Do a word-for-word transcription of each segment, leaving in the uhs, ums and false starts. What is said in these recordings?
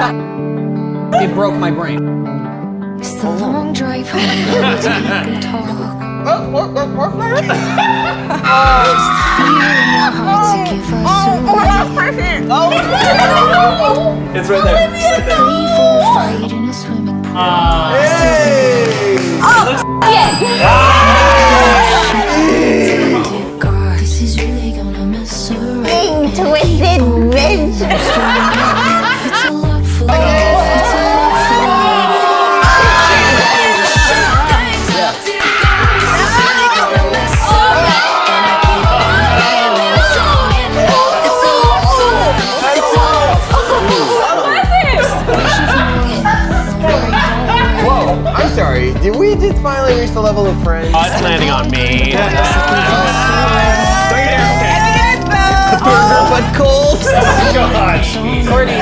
It broke my brain. It's the long drive home, always people talk. It's the fear in your heart to give us away. It's right there. It's the playful fight in a swimming pool. Hey! This is really gonna mess around. Twisted bitch. It's a lot for love. It's a lot for love. I'm sorry, did we just finally reach the level of friends? Oh, it's landing on me. But cold. Gosh. Courtney.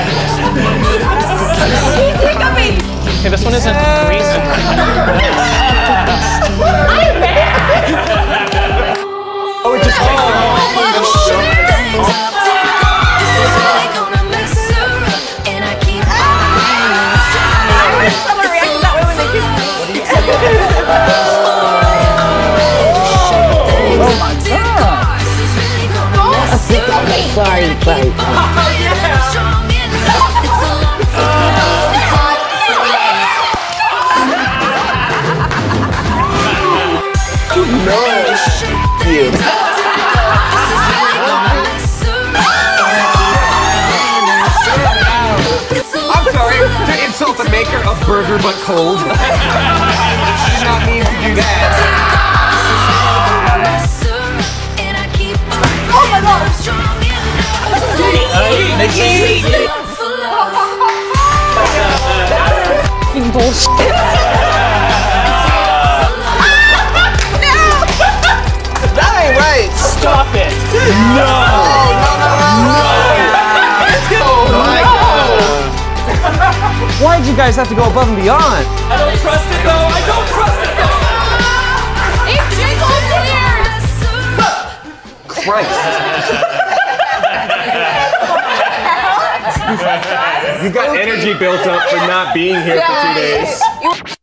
Okay, this one isn't recent. Oh, it just Sorry, sorry. no. Cute. I'm sorry, to insult the maker of burger but cold. Did not mean to do that. Oh my god! Bullshit. That ain't right. Stop it. No. Oh my god. Why'd you guys have to go above and beyond? I don't trust it though. I don't trust it though. It jiggles here! Christ. You've got energy built up for not being here for two days.